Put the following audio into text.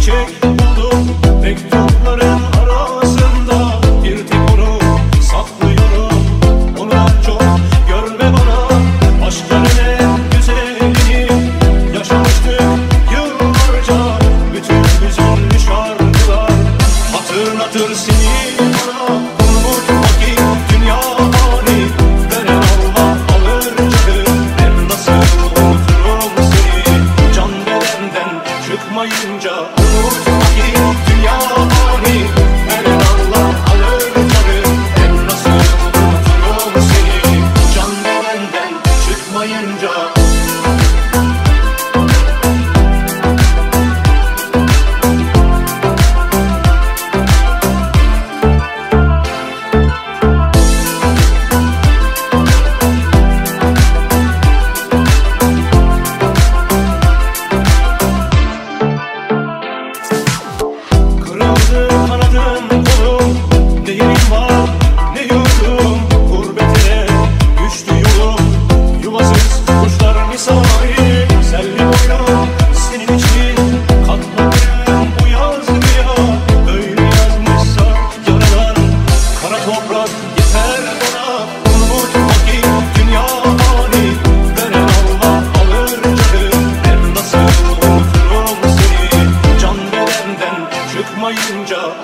çiçek buldum mektupların arasında. Bir tek onu saklıyorum, onu çok görme bana. Aşkların en güzelini yaşamıştık yıllarca. Bütün hüzünlü şarkılar hatırlatır seni bana. Unutmak dünya hani veren Allah alır canım. Ben nasıl unuturum seni can bedenden çıkmayınca. Unutmak dünya hani veren Allah alır canım. Ben nasıl unuturum seni can bedenden çıkmayınca. Kırıldı kanadım kolum, ne yerim var ne yurdum. Gurbete düştü yolum, yuvasız kuşlar misali. Selvi boynum senin için katlanırım bu yazgıya. Öyle yazmışsa yaradan kara toprak yeter bana. Unutmak dünya hani veren Allah alır canım. Ben nasıl unuturum seni can bedenden çıkmayınca.